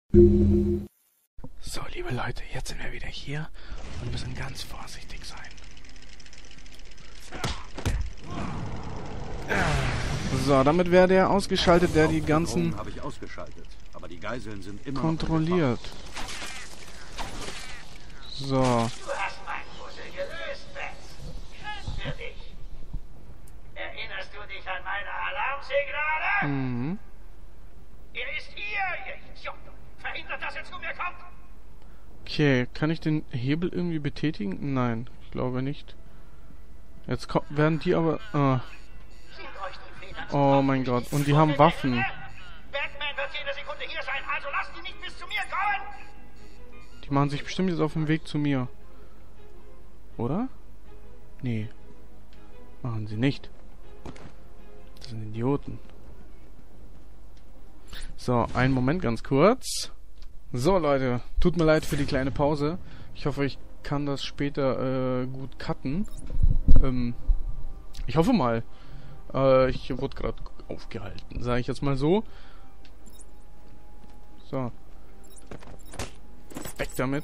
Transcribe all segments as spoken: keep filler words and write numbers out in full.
So, liebe Leute, jetzt sind wir wieder hier und müssen ganz vorsichtig sein. So, damit wäre der ausgeschaltet, der die ganzen habe ich ausgeschaltet, aber die Geiseln sind immer kontrolliert. So. Du hast mein Puzzle gelöst, Bets. Schön für dich. Erinnerst du dich an meine Alarmsignale? Mhm. Er ist hier, ihr Idiot. Verhindert, dass er zu mir kommt. Okay, kann ich den Hebel irgendwie betätigen? Nein, ich glaube nicht. Jetzt ko- werden die aber... Ah. Sind euch die Federn zu Oh Kopf mein Gott, gestiegen? und die haben Waffen. Batman wird jede Sekunde hier sein, also lasst ihn nicht bis zu mir kommen. Die machen sich bestimmt jetzt auf dem Weg zu mir. Oder? Nee. Machen sie nicht. Das sind Idioten. So, einen Moment ganz kurz. So, Leute. Tut mir leid für die kleine Pause. Ich hoffe, ich kann das später äh, gut cutten. Ähm, ich hoffe mal. Äh, ich wurde gerade aufgehalten, sage ich jetzt mal so. So. Weg damit.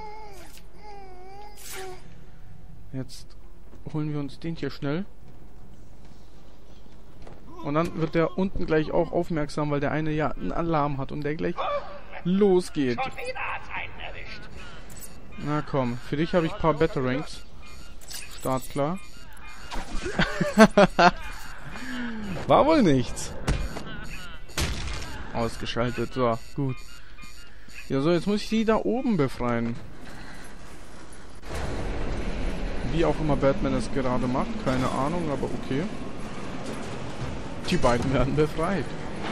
Jetzt holen wir uns den hier schnell. Und dann wird der unten gleich auch aufmerksam, weil der eine ja einen Alarm hat und der gleich losgeht. Schon wieder hat's einen erwischt. Na komm, für dich habe ich ein paar Batarangs. Start klar. War wohl nichts. Ausgeschaltet, so, gut. Ja, so, jetzt muss ich die da oben befreien. Wie auch immer Batman es gerade macht, keine Ahnung, aber okay. Die beiden werden befreit.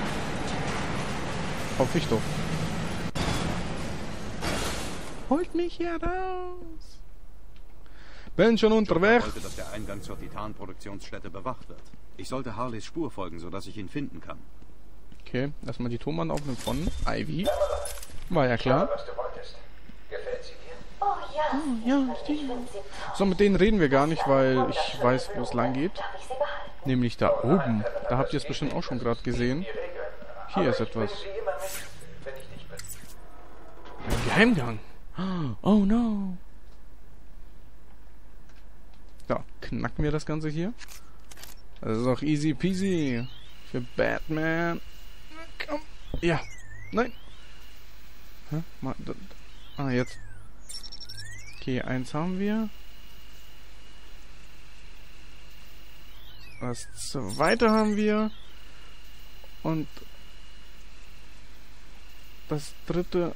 Hoffe ich doch. Holt mich hier raus. Bin schon unterwegs. Ich wollte, dass der Eingang zur Titan-Produktionsstätte bewacht wird. Ich sollte Harleys Spur folgen, sodass ich ihn finden kann. Okay, erstmal die Tonband aufnehmen von Ivy. War ja klar. Was du wolltest. Gefällt sie dir? Oh ja, Oh, ja, die. So, mit denen reden wir gar nicht, weil ich weiß, wo es lang geht. darf ich sie behalten? Nämlich da oben. Da habt ihr es bestimmt auch schon gerade gesehen. Hier ist etwas. Sie immer mit, wenn ich nicht bin. Ein Geheimgang. Oh no. So, knacken wir das Ganze hier. Das ist auch easy peasy. Für Batman. Komm. Ja. Nein. Hä? Mal, da, ah, jetzt. Okay, eins haben wir. Das zweite haben wir. Und das dritte.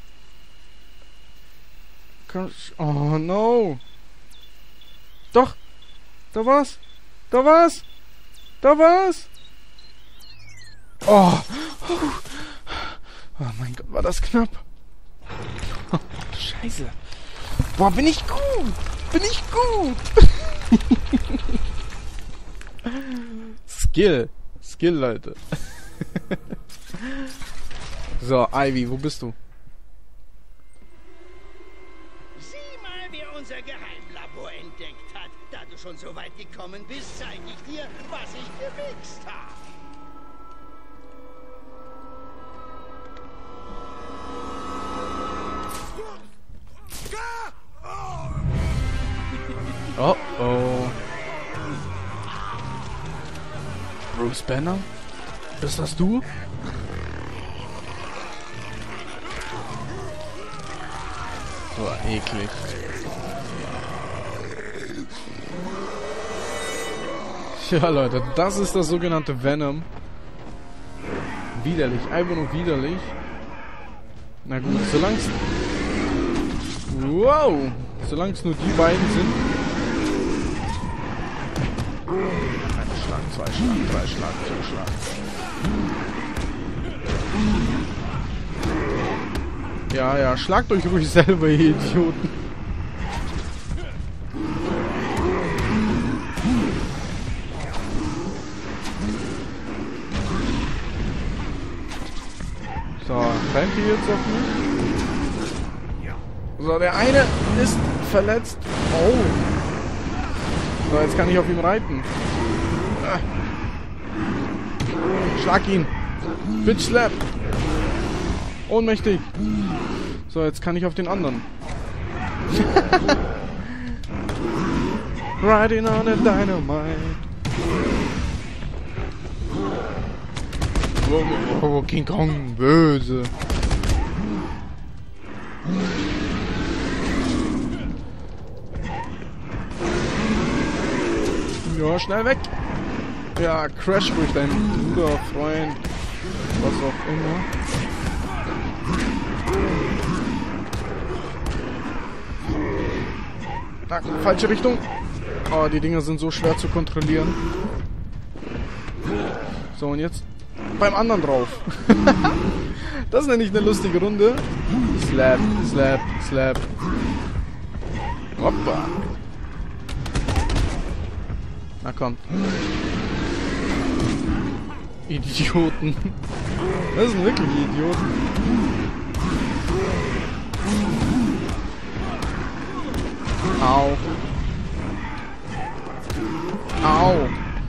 Oh no. Doch. Da war's. Da war's. Da war's. Oh. Oh mein Gott, war das knapp. Oh, Scheiße. Boah, bin ich gut. Bin ich gut. Skill. Skill, Leute. So, Ivy, wo bist du? Sieh mal, wer unser Geheimlabor entdeckt hat. Da du schon so weit gekommen bist, zeige ich dir, was ich gemixt habe. Oh, oh. Bruce Banner? Bist das du? So, eklig. Ja, Leute, das ist das sogenannte Venom. Widerlich, einfach nur widerlich. Na gut, solange es... Wow! Solange es nur die beiden sind. Ein Schlag, zwei Schlag, drei Schlag, vier Schlag. Ja, ja, schlagt euch ruhig selber, ihr Idioten. So, rennt ihr jetzt auf mich? So, der eine ist verletzt. Oh. So, jetzt kann ich auf ihm reiten. Ah. Schlag ihn. Bitch slap. Ohnmächtig. So, jetzt kann ich auf den anderen. Riding on a dynamite. Oh, oh, King Kong, böse. Ja, schnell weg. Ja, Crash durch deinen Bruder, Freund, was auch immer. Na, falsche Richtung. Oh, die Dinger sind so schwer zu kontrollieren. So, und jetzt beim anderen drauf. Das nenne ich eine lustige Runde. Slap, slap, slap. Hoppa. Na komm. Idioten. Das sind wirklich Idioten. Au. Au.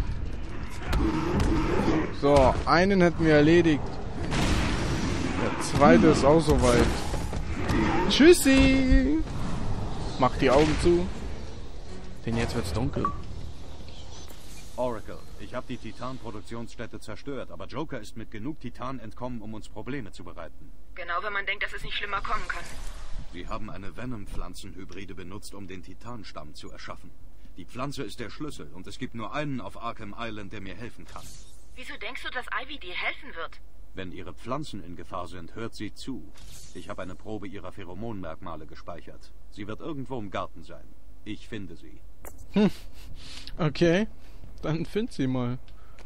So, einen hätten wir erledigt. Der zweite ist auch soweit. Tschüssi. Mach die Augen zu. Denn jetzt wird's dunkel. Oracle, ich habe die Titan-Produktionsstätte zerstört, aber Joker ist mit genug Titan entkommen, um uns Probleme zu bereiten. Genau, wenn man denkt, dass es nicht schlimmer kommen kann. Sie haben eine Venom-Pflanzenhybride benutzt, um den Titanstamm zu erschaffen. Die Pflanze ist der Schlüssel und es gibt nur einen auf Arkham Island, der mir helfen kann. Wieso denkst du, dass Ivy dir helfen wird? Wenn ihre Pflanzen in Gefahr sind, hört sie zu. Ich habe eine Probe ihrer Pheromonmerkmale gespeichert. Sie wird irgendwo im Garten sein. Ich finde sie. Hm. Okay. Dann find sie mal.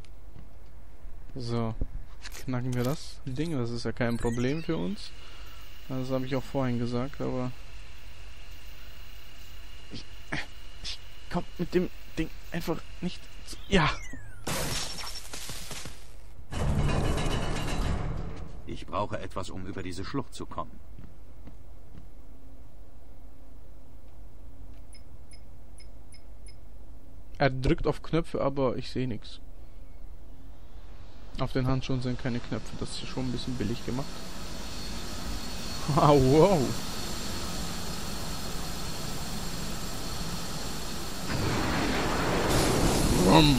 So. Knacken wir das Ding. Das ist ja kein Problem für uns. Das habe ich auch vorhin gesagt, aber... Ich, ich komm mit dem Ding einfach nicht... Zu ja! Ich brauche etwas, um über diese Schlucht zu kommen. Er drückt auf Knöpfe, aber ich sehe nichts. Auf den Handschuhen sind keine Knöpfe. Das ist schon ein bisschen billig gemacht. Wow, wow. Rum.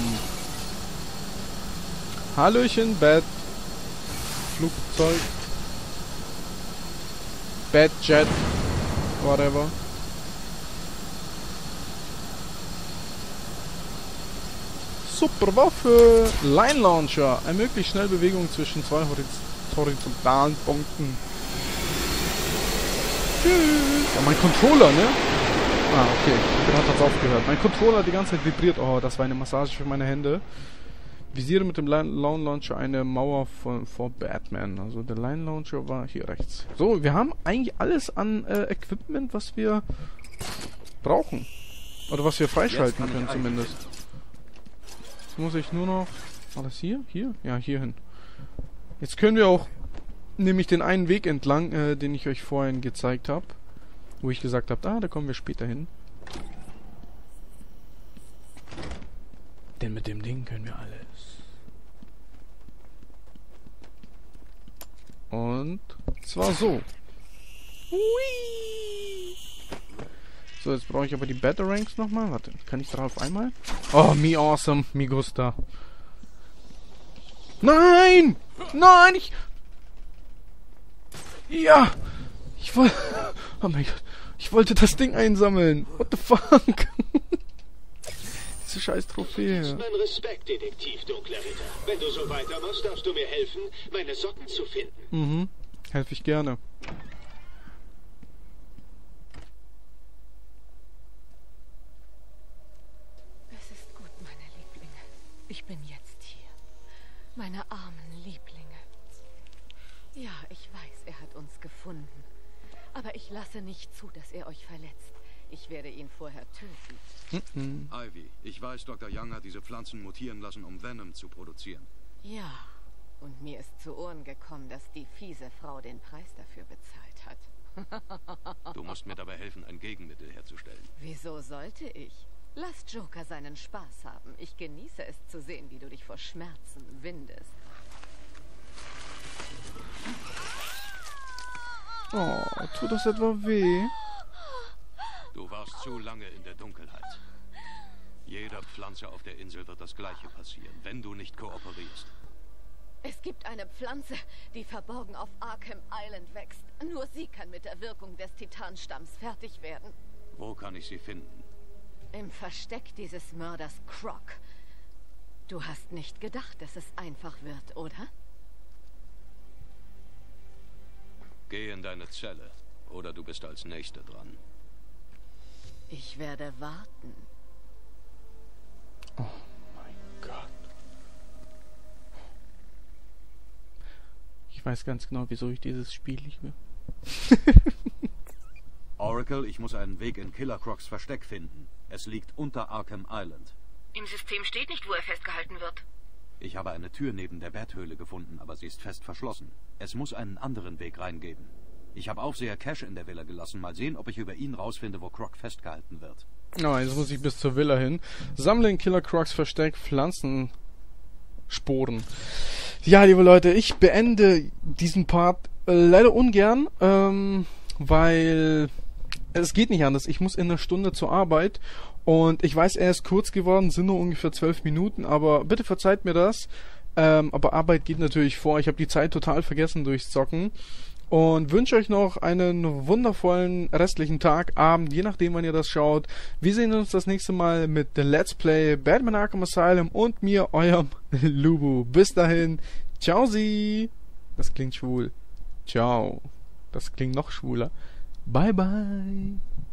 Hallöchen, Bad Flugzeug. Bad Jet. Whatever. Super Waffe! Line Launcher. Ermöglicht schnell Bewegung zwischen zwei horiz horizontalen Punkten. Tschüss. Ja, mein Controller, ne? Ah, okay. Gerade hat's aufgehört. Mein Controller hat die ganze Zeit vibriert. Oh, das war eine Massage für meine Hände. Visiere mit dem Line Launcher eine Mauer von, vor Batman. Also der Line Launcher war hier rechts. So, wir haben eigentlich alles an äh, Equipment, was wir brauchen. Oder was wir freischalten können zumindest. Jetzt muss ich nur noch... War das hier? Hier? Ja, hier hin. Jetzt können wir auch nämlich den einen Weg entlang, äh, den ich euch vorhin gezeigt habe. Wo ich gesagt habe, ah, da kommen wir später hin. Denn mit dem Ding können wir alles. Und zwar so. Hui. So, jetzt brauche ich aber die Batarangs nochmal. Warte, kann ich drauf einmal? Oh, me awesome, me gusta. Nein! Nein, ich... Ja! Ich wollte... Oh mein Gott. Ich wollte das Ding einsammeln. What the fuck? Diese scheiß Trophäe. Mein Respekt, Detektiv Dunkler Ritter. Wenn du so weitermachst, darfst du mir helfen, meine Socken zu finden. Mhm. Helfe ich gerne. Es ist gut, meine Lieblinge. Ich bin jetzt hier. Meine armen Lieblinge. Ja, ich weiß, er hat uns gefunden. Aber ich lasse nicht zu, dass er euch verletzt. Ich werde ihn vorher töten. Mhm. Ivy, ich weiß, Doktor Young hat diese Pflanzen mutieren lassen, um Venom zu produzieren. Ja, und mir ist zu Ohren gekommen, dass die fiese Frau den Preis dafür bezahlt hat. Du musst mir dabei helfen, ein Gegenmittel herzustellen. Wieso sollte ich? Lass Joker seinen Spaß haben. Ich genieße es zu sehen, wie du dich vor Schmerzen windest. Oh, tut das etwa weh? Du warst zu lange in der Dunkelheit. Jeder Pflanze auf der Insel wird das Gleiche passieren, wenn du nicht kooperierst. Es gibt eine Pflanze, die verborgen auf Arkham Island wächst. Nur sie kann mit der Wirkung des Titanstamms fertig werden. Wo kann ich sie finden? Im Versteck dieses Mörders Croc. Du hast nicht gedacht, dass es einfach wird, oder? Geh in deine Zelle, oder du bist als Nächster dran. Ich werde warten. Oh mein Gott. Ich weiß ganz genau, wieso ich dieses Spiel liebe. Oracle, ich muss einen Weg in Killer Crocs Versteck finden. Es liegt unter Arkham Island. Im System steht nicht, wo er festgehalten wird. Ich habe eine Tür neben der Betthöhle gefunden, aber sie ist fest verschlossen. Es muss einen anderen Weg reingeben. Ich habe Aufseher Cash in der Villa gelassen. Mal sehen, ob ich über ihn rausfinde, wo Croc festgehalten wird. Oh, jetzt muss ich bis zur Villa hin. Sammle in Killer Crocs Versteck Pflanzensporen. Ja, liebe Leute, ich beende diesen Part äh, leider ungern, ähm, weil es geht nicht anders. Ich muss in einer Stunde zur Arbeit und ich weiß, er ist kurz geworden, sind nur ungefähr zwölf Minuten, aber bitte verzeiht mir das. Ähm, aber Arbeit geht natürlich vor. Ich habe die Zeit total vergessen durchs Zocken. Und wünsche euch noch einen wundervollen restlichen Tag, Abend, je nachdem, wann ihr das schaut. Wir sehen uns das nächste Mal mit The Let's Play Batman Arkham Asylum und mir, eurem Lubu. Bis dahin, ciao sie. Das klingt schwul. Ciao. Das klingt noch schwuler. Bye bye.